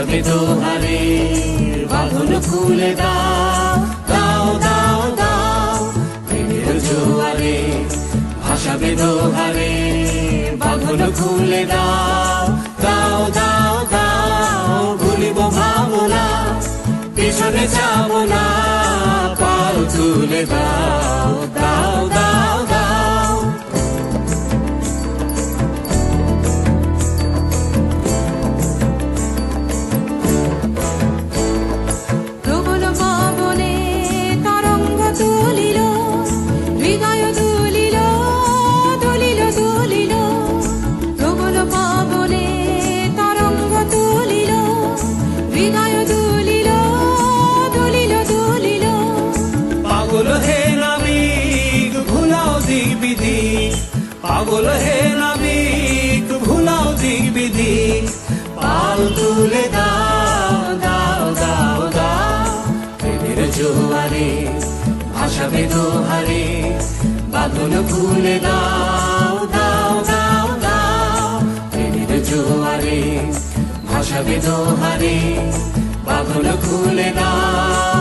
ভাসাবে দোহারে, বাঁধন খুলে দাও, দাও দাও দাও প্রেমের জোয়ারে। ভাসাবে দোহারে, বাঁধন খুলে দাও, দাও দাও দাও ভুলিব ভাবনা, পিছনে যাব না, পাল তুলে দাও, দাও দাও দাও। প্রবল পবনে তরঙ্গ তুলিল, হৃদয় দুলিল দুলিল দুলিল। প্রবল পবনে তরঙ্গ তুলিল, হৃদয় দুলিল দুলিল দুলিল। পাগল হে নাবিক ভুলাও দিক বিধি, পাগল হে নাবিক ভুলাও দিক বিধি। পাল তুলে দাও, দাও দাও দাও প্রেমের জোয়ারে। ভাসাবে দোহারে, বাঁধন খুলে দাও, দাও দাও দাও প্রেমের জোয়ারে। ভাসাবে দোহারে, বাঁধন খুলে দাও।